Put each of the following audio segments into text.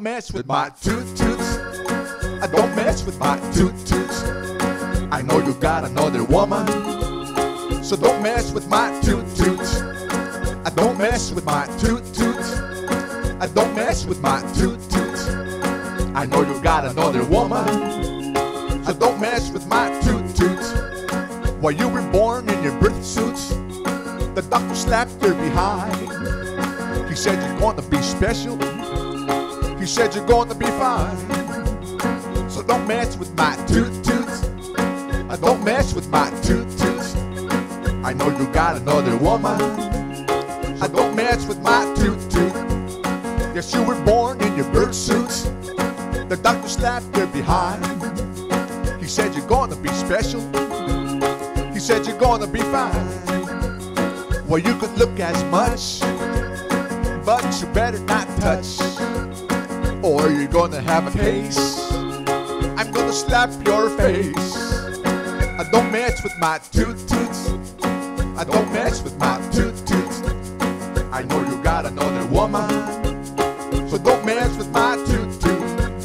mess with my toot-toots. Don't mess with my toot-toots. I know you got another woman, so don't mess with my toot-toots. Don't mess with my toot-toots. Don't mess with my toot-toots. I know you got another woman, so don't mess with my toot-toots. While you were born in your birth suits, the doctor slapped her behind. He said you're gonna be special. He said you're gonna be fine. So don't mess with my toot-toots. Don't mess with my toot-toots. I know you got another woman. Don't mess with my toot-toot. Yes, you were born in your birth suits. The doctor slapped her behind. He said you're gonna be special. He said you're gonna be fine. Well, you could look as much, but you better not touch, or you're gonna have a case. I'm gonna slap your face. Don't mess with my toot-toots. Don't mess with my toot-toots. I know you got another woman, so don't mess with my toot-toots.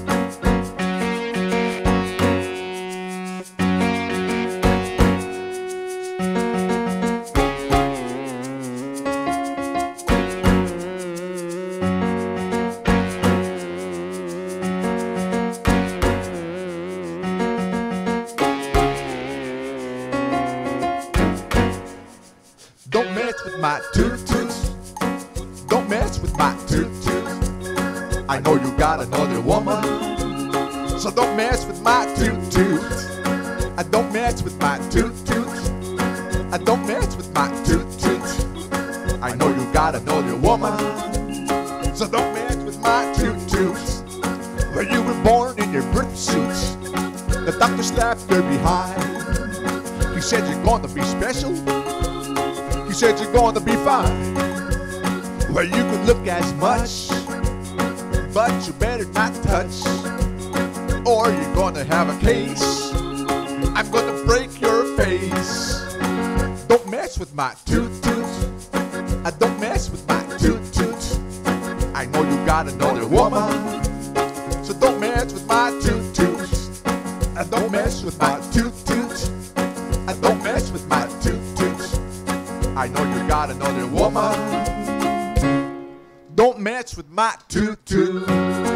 Don't mess with my toot-toots. Don't mess with my toot-toots. I know you got another woman, so don't mess with my toot-toots. Don't mess with my toot-toots. Don't mess with my toot-toots. I know you got another woman, so don't mess with my toot-toots. Where you were born in your birth suits, the doctor slapped her behind. He said you're gonna be special. He said you're gonna be fine. Well, you could look as much, but you better not touch, or you're gonna have a case. I'm gonna break your face. Don't mess with my toot-toots. Don't mess with my toot-toots. I know you got another woman, so don't mess with my toot-toots. Don't mess with my toot-toots. Don't mess with my toot-toots. I know you got another woman. Don't mess with my toot-toot.